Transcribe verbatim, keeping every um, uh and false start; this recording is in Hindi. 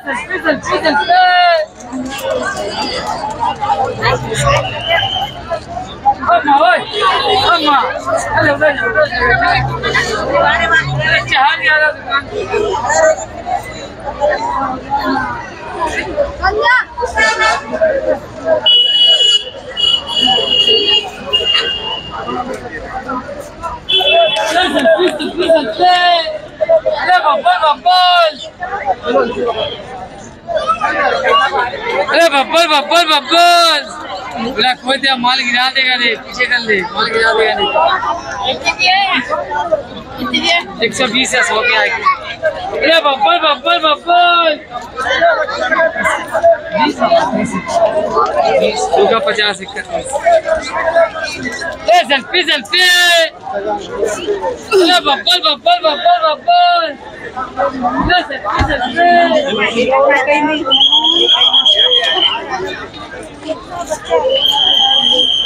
अरे बब्बल बब्बल बब्बल बोला खोल दिया, माल गिरा देगा रे, पीछे कर ले, माल गिरा देगा रे। एक सौ बीस है, सौ के आगे। अरे बब्बल बब्बल बब्बल दो का पचास इक्कीस। Selfie selfie. अरे बब्बल बब्बल बब्बल बब्बल सेल्फी सेल्फी।